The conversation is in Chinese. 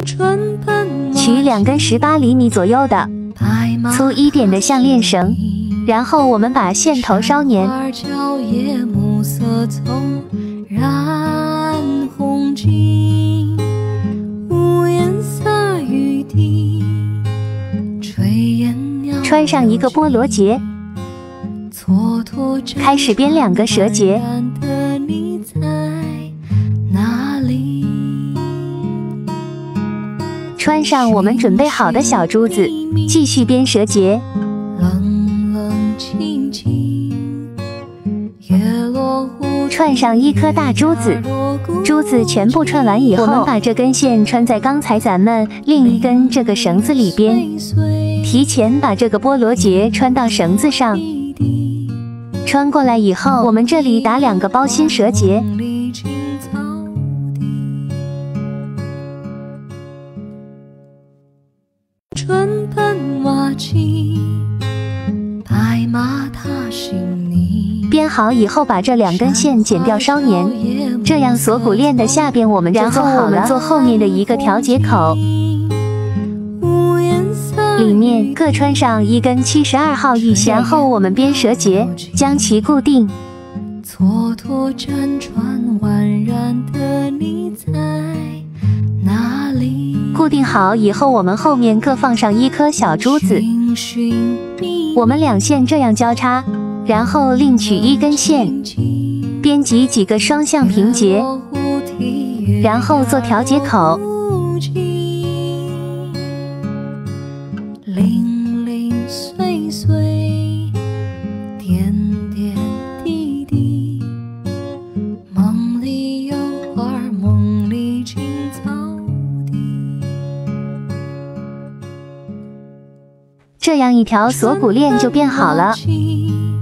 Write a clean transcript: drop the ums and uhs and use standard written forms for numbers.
取2根18厘米左右的粗1点的项链绳，然后我们把线头稍粘。穿上一个菠萝结，开始编2个蛇结。穿上我们准备好的小珠子，继续编蛇结。串上1颗大珠子，珠子全部串完以后，我们把这根线穿在刚才咱们另一根这个绳子里边，提前把这个菠萝结穿到绳子上。穿过来以后，我们这里打2个包心蛇结。 春奔马骑，白马踏新泥。 编好以后，把这2根线剪掉稍粘，这样锁骨链的下边我们就做好了。然后我们做后面的一个调节口，里面各穿上1根72号玉线，然后我们编蛇结，将其固定。 蹉跎辗转宛然的你在哪里？ 固定好以后，我们后面各放上1颗小珠子，我们2线这样交叉，然后另取1根线，编辑几个双向平结，然后做调节口。 零零碎碎，点点滴滴，梦里有花，梦里青草地。 这样一条锁骨链就编好了。